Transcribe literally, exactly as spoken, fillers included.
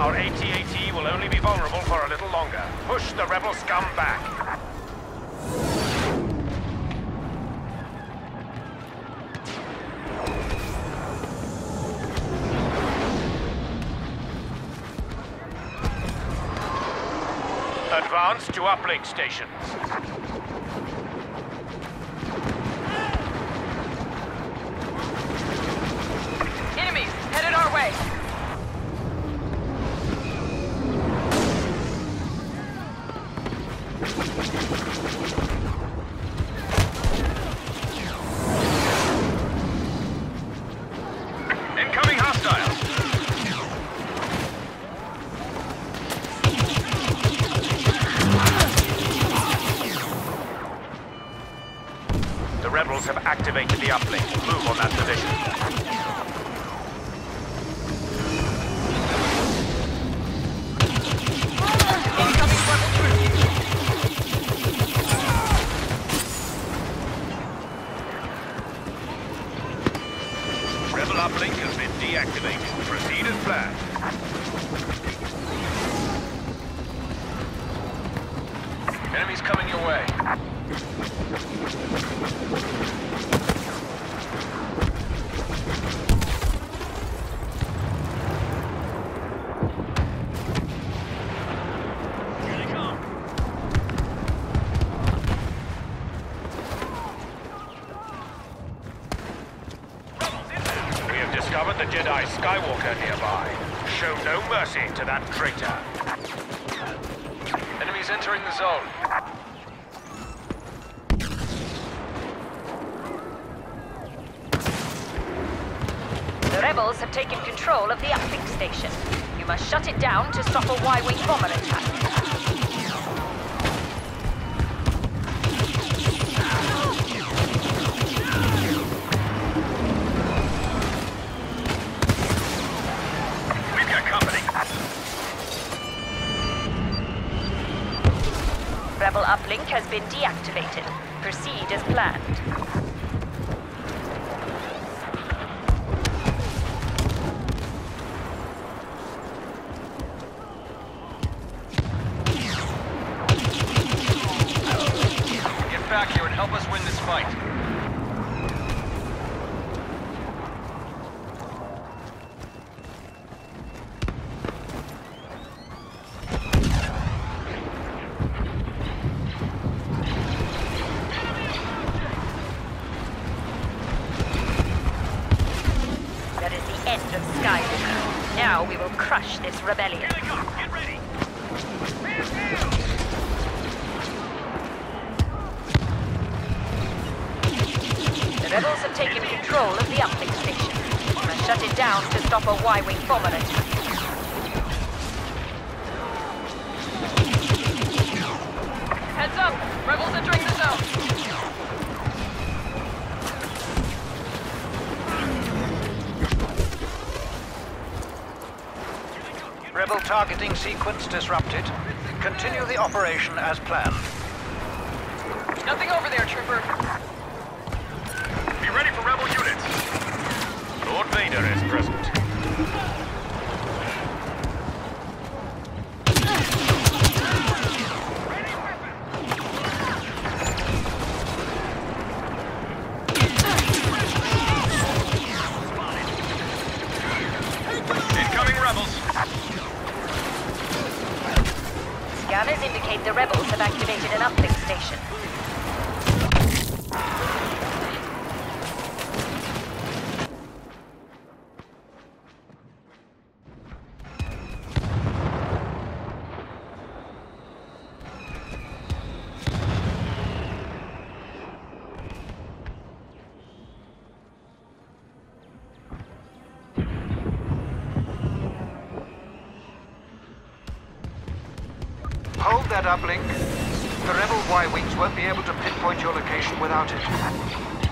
Our A T A T will only be vulnerable for a little longer. Push the rebel scum back. Advance to uplink stations. Enemies headed our way. Incoming hostiles. The rebels have activated the uplink. Move on that position. Incoming rebel troops. Rebel uplink has been deactivated. Proceed as planned. Enemies coming your way. Here they come. We have discovered the Jedi Skywalker nearby. Show no mercy to that traitor. Enemies entering the zone. The rebels have taken control of the uplink station. You must shut it down to stop a Y-wing bomber attack. We've got company. Rebel uplink has been deactivated. Proceed as planned. Back here and help us win this fight. That is the end of Skywalker. Now we will crush this rebellion. Here they come. Get ready. The rebels have taken control of the uplink station. You must shut it down to stop a Y-wing bomber attack. Heads up! Rebels entering the zone! Rebel targeting sequence disrupted. Continue the operation as planned. Nothing over there, trooper. Be ready for rebel units. Lord Vader is present. Incoming rebels. Scanners indicate the rebels have activated an uplink station. Hold that uplink. The rebel Y-wings won't be able to pinpoint your location without it.